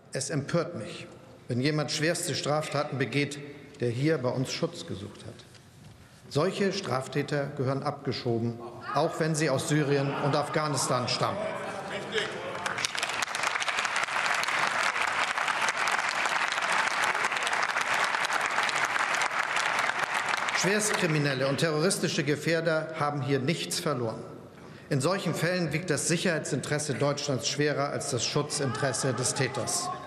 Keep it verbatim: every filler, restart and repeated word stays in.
Es empört mich, wenn jemand schwerste Straftaten begeht, der hier bei uns Schutz gesucht hat. Solche Straftäter gehören abgeschoben, auch wenn sie aus Syrien und Afghanistan stammen. Schwerstkriminelle und terroristische Gefährder haben hier nichts verloren. In solchen Fällen wiegt das Sicherheitsinteresse Deutschlands schwerer als das Schutzinteresse des Täters.